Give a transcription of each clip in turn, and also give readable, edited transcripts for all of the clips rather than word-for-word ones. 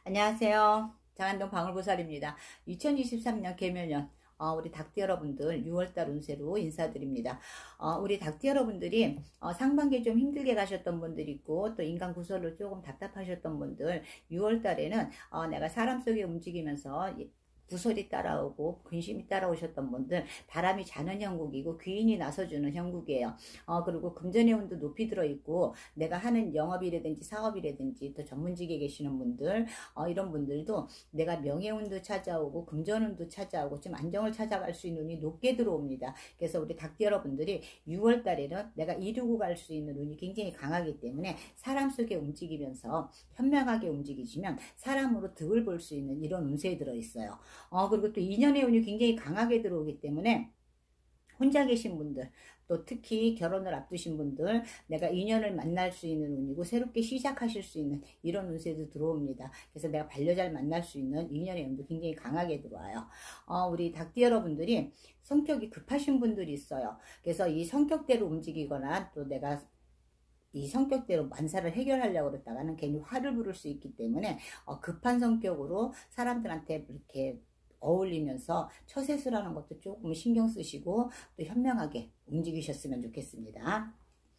안녕하세요. 장안동 방울보살입니다. 2023년 개묘년 우리 닭띠 여러분들 6월달 운세로 인사드립니다. 우리 닭띠 여러분들이 상반기에 좀 힘들게 가셨던 분들 있고 또 인간 구설로 조금 답답하셨던 분들 6월달에는 내가 사람 속에 움직이면서 구설이 따라오고 근심이 따라오셨던 분들 바람이 자는 형국이고 귀인이 나서주는 형국이에요. 그리고 금전의 운도 높이 들어있고 내가 하는 영업이라든지 사업이라든지 또 전문직에 계시는 분들 이런 분들도 내가 명예운도 찾아오고 금전운도 찾아오고 좀 안정을 찾아갈 수 있는 운이 높게 들어옵니다. 그래서 우리 닭띠 여러분들이 6월달에는 내가 이루고 갈 수 있는 운이 굉장히 강하기 때문에 사람 속에 움직이면서 현명하게 움직이시면 사람으로 득을 볼 수 있는 이런 운세에 들어있어요. 그리고 또 인연의 운이 굉장히 강하게 들어오기 때문에 혼자 계신 분들 또 특히 결혼을 앞두신 분들 내가 인연을 만날 수 있는 운이고 새롭게 시작하실 수 있는 이런 운세도 들어옵니다. 그래서 내가 반려자를 만날 수 있는 인연의 운도 굉장히 강하게 들어와요. 우리 닭띠 여러분들이 성격이 급하신 분들이 있어요. 그래서 이 성격대로 움직이거나 또 내가 이 성격대로 만사를 해결하려고 그랬다가는 괜히 화를 부를 수 있기 때문에 급한 성격으로 사람들한테 이렇게 어울리면서 처세술하는 것도 조금 신경 쓰시고 또 현명하게 움직이셨으면 좋겠습니다.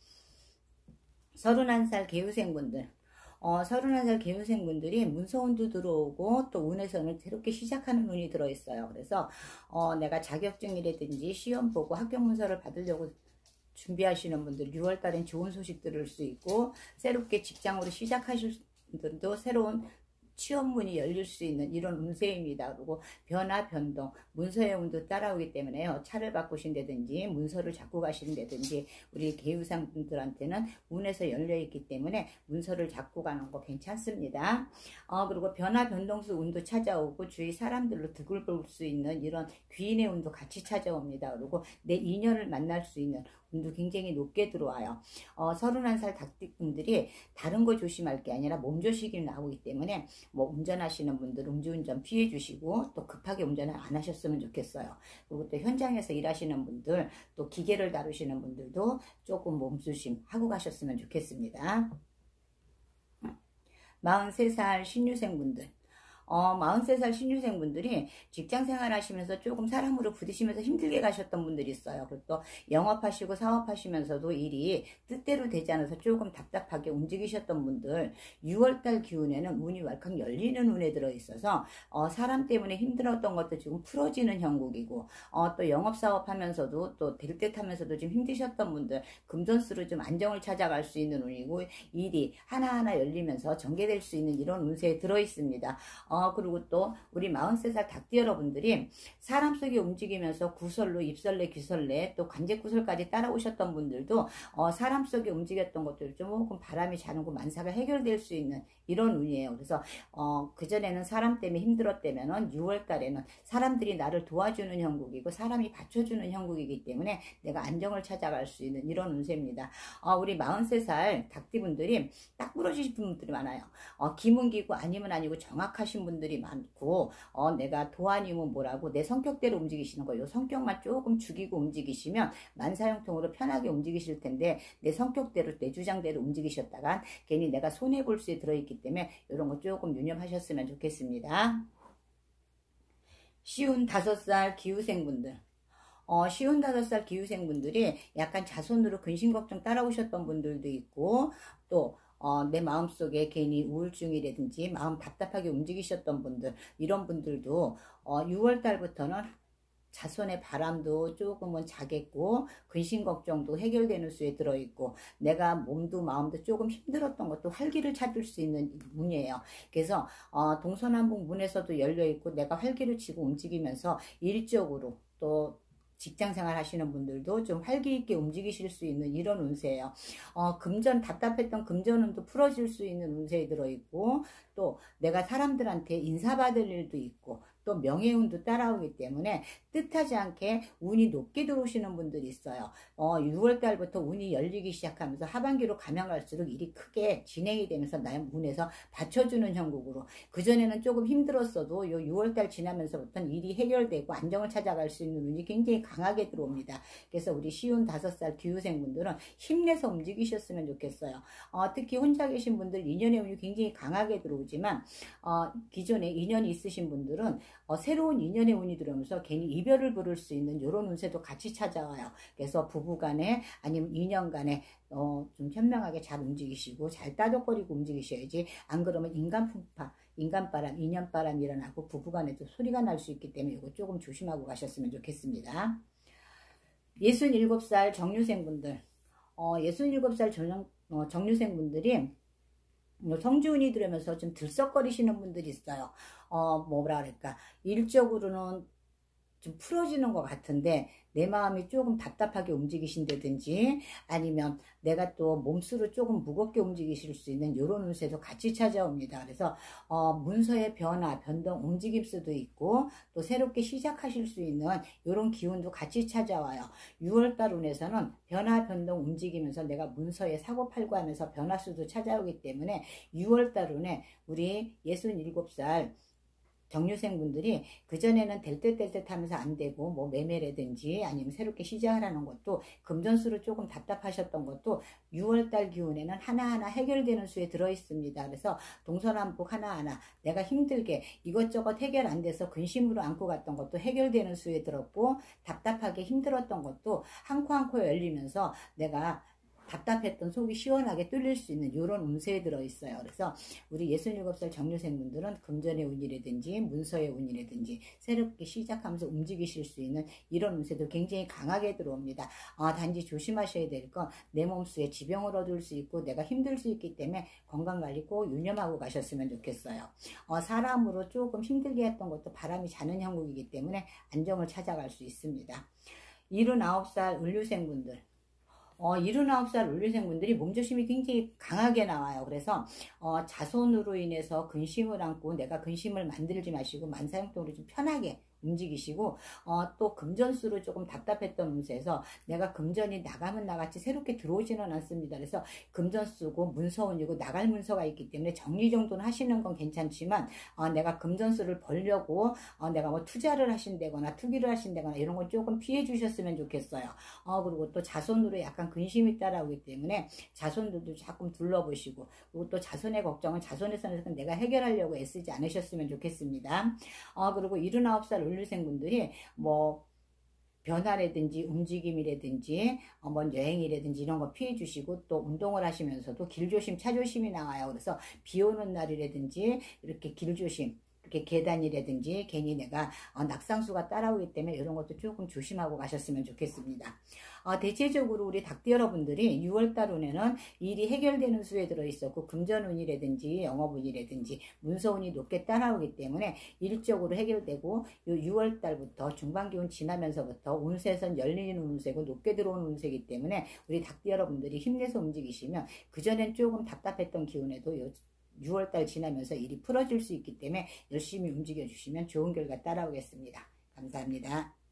31살 개우생분들 31살 개우생분들이 문서운도 들어오고 또 운에서는 새롭게 시작하는 운이 들어있어요. 그래서 내가 자격증이라든지 시험 보고 합격 문서를 받으려고 준비하시는 분들 6월달엔 좋은 소식 들을 수 있고 새롭게 직장으로 시작하실 분들도 새로운 취업문이 열릴 수 있는 이런 운세입니다. 그리고 변화, 변동, 문서의 운도 따라오기 때문에 차를 바꾸신다든지 문서를 잡고 가신다든지 우리 개우상분들한테는 운에서 열려있기 때문에 문서를 잡고 가는 거 괜찮습니다. 그리고 변화, 변동수 운도 찾아오고 주위 사람들로 득을 볼 수 있는 이런 귀인의 운도 같이 찾아옵니다. 그리고 내 인연을 만날 수 있는 운도 굉장히 높게 들어와요. 31살 닭띠분들이 다른 거 조심할 게 아니라 몸조식이 나오기 때문에 뭐 운전하시는 분들 음주운전 피해 주시고 또 급하게 운전을 안 하셨으면 좋겠어요. 그리고 또 현장에서 일하시는 분들 또 기계를 다루시는 분들도 조금 몸조심 하고 가셨으면 좋겠습니다. 43살 신유생분들 43살 신유생분들이 직장생활 하시면서 조금 사람으로 부딪히면서 힘들게 가셨던 분들이 있어요. 그리고 또 영업하시고 사업하시면서도 일이 뜻대로 되지 않아서 조금 답답하게 움직이셨던 분들 6월달 기운에는 운이 왈칵 열리는 운에 들어있어서 사람 때문에 힘들었던 것도 지금 풀어지는 형국이고 또 영업사업 하면서도 또 될 듯 하면서도 좀 힘드셨던 분들 금전수로 좀 안정을 찾아갈 수 있는 운이고 일이 하나하나 열리면서 전개될 수 있는 이런 운세에 들어있습니다. 그리고 또 우리 43살 닭띠 여러분들이 사람 속에 움직이면서 구설로 입설레 귀설레 또 관제구설까지 따라오셨던 분들도 사람 속에 움직였던 것들 조금 바람이 자는고 만사가 해결될 수 있는 이런 운이에요. 그래서 그전에는 사람 때문에 힘들었다면은 6월달에는 사람들이 나를 도와주는 형국이고 사람이 받쳐주는 형국이기 때문에 내가 안정을 찾아갈 수 있는 이런 운세입니다. 우리 43살 닭띠분들이 딱 부러지신 분들이 많아요. 기문기고 아니면 아니고 정확하신 분들이 많고 내가 도안이면 뭐라고 내 성격대로 움직이시는 거예요. 성격만 조금 죽이고 움직이시면 만사형통으로 편하게 움직이실 텐데 내 성격대로 내 주장대로 움직이셨다간 괜히 내가 손해볼 수에 들어있기 때문에 이런 거 조금 유념하셨으면 좋겠습니다. 쉬운 5살 기후생분들 쉬운 5살 기후생분들이 약간 자손으로 근심걱정 따라오셨던 분들도 있고 또 내 마음속에 괜히 우울증이라든지 마음 답답하게 움직이셨던 분들 이런 분들도 6월달부터는 자손의 바람도 조금은 자겠고 근심걱정도 해결되는 수에 들어있고 내가 몸도 마음도 조금 힘들었던 것도 활기를 찾을 수 있는 운이에요. 그래서 동서남북 문에서도 열려있고 내가 활기를 치고 움직이면서 일적으로 또 직장생활 하시는 분들도 좀 활기 있게 움직이실 수 있는 이런 운세예요. 금전 답답했던 금전운도 풀어질 수 있는 운세에 들어있고 또 내가 사람들한테 인사받을 일도 있고 또 명예운도 따라오기 때문에 뜻하지 않게 운이 높게 들어오시는 분들이 있어요. 6월달부터 운이 열리기 시작하면서 하반기로 가면 갈수록 일이 크게 진행이 되면서 나의 운에서 받쳐주는 형국으로, 그전에는 조금 힘들었어도 요 6월달 지나면서부터는 일이 해결되고 안정을 찾아갈 수 있는 운이 굉장히 강하게 들어옵니다. 그래서 우리 쉬운 5살 기후생분들은 힘내서 움직이셨으면 좋겠어요. 특히 혼자 계신 분들 인연의 운이 굉장히 강하게 들어오지만 기존에 인연이 있으신 분들은 새로운 인연의 운이 들어오면서 괜히 이별을 부를 수 있는 이런 운세도 같이 찾아와요. 그래서 부부간에 아니면 인연간에 좀 현명하게 잘 움직이시고 잘 따독거리고 움직이셔야지, 안 그러면 인간풍파, 인간바람, 인연바람이 일어나고 부부간에도 소리가 날 수 있기 때문에 이거 조금 조심하고 가셨으면 좋겠습니다. 67살 정유생분들, 67살 정유생분들이 성주운이 들으면서 좀 들썩거리시는 분들이 있어요. 뭐라 그럴까, 일적으로는 좀 풀어지는 것 같은데 내 마음이 조금 답답하게 움직이신다든지, 아니면 내가 또 몸수로 조금 무겁게 움직이실 수 있는 이런 운세도 같이 찾아옵니다. 그래서 문서의 변화, 변동, 움직임 수도 있고 또 새롭게 시작하실 수 있는 이런 기운도 같이 찾아와요. 6월달 운에서는 변화, 변동, 움직이면서 내가 문서에 사고팔고 하면서 변화 수도 찾아오기 때문에 6월달 운에 우리 67살 정유생분들이 그전에는 될 듯 하면서 안 되고 뭐 매매라든지 아니면 새롭게 시작을 하는 것도, 금전수로 조금 답답하셨던 것도 6월달 기운에는 하나하나 해결되는 수에 들어있습니다. 그래서 동서남북 하나하나 내가 힘들게 이것저것 해결 안 돼서 근심으로 안고 갔던 것도 해결되는 수에 들었고, 답답하게 힘들었던 것도 한 코 한 코 열리면서 내가 답답했던 속이 시원하게 뚫릴 수 있는 이런 운세에 들어있어요. 그래서 우리 67살 정유생분들은 금전의 운이라든지 문서의 운이라든지 새롭게 시작하면서 움직이실 수 있는 이런 운세도 굉장히 강하게 들어옵니다. 단지 조심하셔야 될 건 내 몸수에 지병을 얻을 수 있고 내가 힘들 수 있기 때문에 건강관리 꼭 유념하고 가셨으면 좋겠어요. 사람으로 조금 힘들게 했던 것도 바람이 자는 형국이기 때문에 안정을 찾아갈 수 있습니다. 79살 을류생분들, 79살 을류생분들이 몸조심이 굉장히 강하게 나와요. 그래서 자손으로 인해서 근심을 안고 내가 근심을 만들지 마시고 만사형통으로 좀 편하게 움직이시고, 또 금전수로 조금 답답했던 운세에서 내가 금전이 나가면 나갔지 새롭게 들어오지는 않습니다. 그래서 금전수고 문서운이고 나갈 문서가 있기 때문에 정리정돈 하시는 건 괜찮지만 내가 금전수를 벌려고 내가 뭐 투자를 하신다거나 투기를 하신다거나 이런 건 조금 피해 주셨으면 좋겠어요. 그리고 또 자손으로 약간 근심이 따라오기 때문에 자손들도 조금 둘러보시고, 그리고 또 자손의 걱정은 자손의 선에서 내가 해결하려고 애쓰지 않으셨으면 좋겠습니다. 그리고 79살 을류생분들이 뭐 변화라든지 움직임이라든지 먼 여행이라든지 이런 거 피해 주시고, 또 운동을 하시면서도 길조심 차조심이 나와요. 그래서 비 오는 날이라든지 이렇게 길조심, 이렇게 계단이라든지 괜히 내가 낙상수가 따라오기 때문에 이런 것도 조금 조심하고 가셨으면 좋겠습니다. 대체적으로 우리 닭띠 여러분들이 6월달 운에는 일이 해결되는 수에 들어있었고, 금전운이라든지 영업운이라든지 문서운이 높게 따라오기 때문에 일적으로 해결되고, 요 6월달부터 중반기운 지나면서부터 운세선 열리는 운세고 높게 들어오는 운세이기 때문에 우리 닭띠 여러분들이 힘내서 움직이시면 그전엔 조금 답답했던 기운에도 요 6월달 지나면서 일이 풀어질 수 있기 때문에 열심히 움직여 주시면 좋은 결과 따라오겠습니다. 감사합니다.